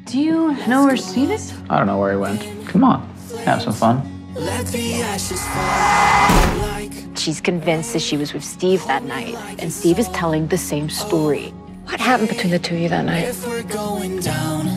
Do you know where Steve is? I don't know where he went. Come on, have some fun. She's convinced that she was with Steve that night, and Steve is telling the same story. What happened between the two of you that night?